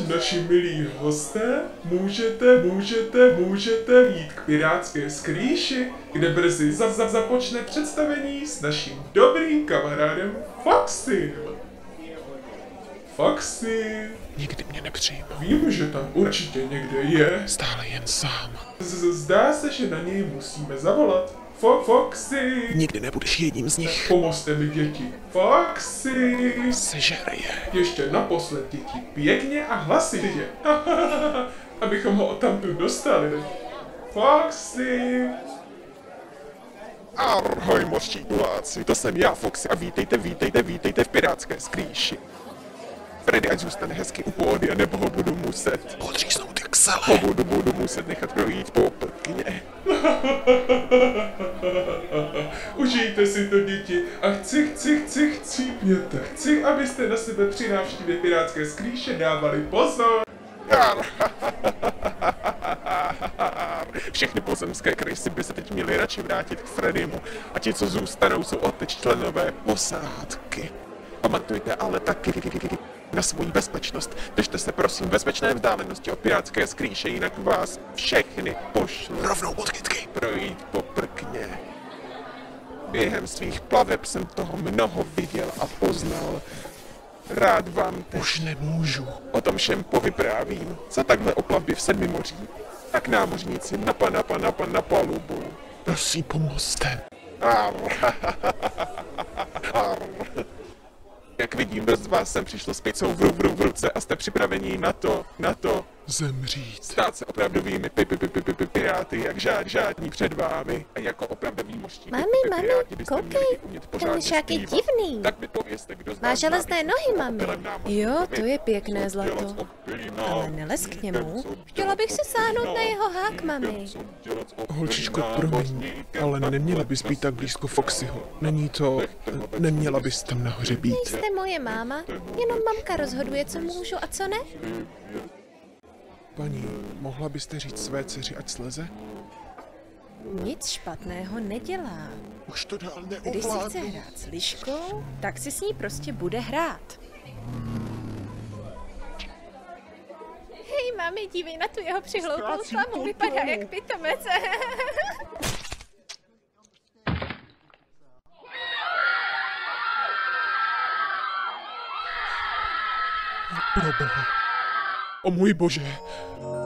Naši milí hosté, můžete jít k pirátské skrýši, kde brzy započne představení s naším dobrým kamarádem Foxym. Foxy. Nikdy mě nepřijme. Vím, že tam určitě někde je. Stále jen sám. Zdá se, že na něj musíme zavolat. Foxy. Nikdy nebudeš jedním z nich. Pomozte mi, děti. Foxy. Sežere je. Ještě naposled, děti. Pěkně a hlasitě. Abychom ho odtamtud dostali. Foxy. Ahoj, mořští kuláci, to jsem já, Foxy, a vítejte v pirátské skrýši. Freddy, ať zůstane hezky u pódia, nebo ho budu muset podříznout jak sele. Budu muset nechat projít po prkně. Užijte si to, děti, a chcípněte. Chci, abyste na sebe při návštěvě pirátské skrýše dávali pozor. Všechny pozemské krysy by se teď měly radši vrátit k Freddymu a ti, co zůstanou, jsou odteď členové posádky. Pamatujte ale taky na svou bezpečnost. Držte se prosím bezpečné vzdálenosti od pirátské skrýše, jinak vás všechny pošlu rovnou pod kytky projít po prkně. Během svých plaveb jsem toho mnoho viděl a poznal. Rád vám teď už nemůžu o tom všem povyprávím. Co takhle o plavbě v Sedmimoří? Tak námořníci na palubu. Prosím, pomozte. Jak vidím, dost z vás sem přišlo s picou v ruce a jste připraveni na to zemřít. Stát se opravdovými piráty, jak žádní před vámi. A jako opravdoví mořští Mami, koukej, ten myšák je divný. Tak mi povězte, kdo z Má vás železné nohy, mami. Jo, to je pěkné zlato. Ale nelez k němu. Chtěla bych si sáhnout na jeho hák, mami. Holčičko, promiň, ale neměla bys být tak blízko Foxyho. Neměla bys tam nahoře být. Nejste moje máma, jenom mamka rozhoduje, co můžu a co ne. Paní, mohla byste říct své dceři, ať sleze? Nic špatného nedělá. Už to dál Když si chce hrát s liškou, tak si s ní prostě bude hrát. Hej, mami, dívej na tu jeho přihlouplou slavu, vypadá jak pitomec. Proboha. O můj bože.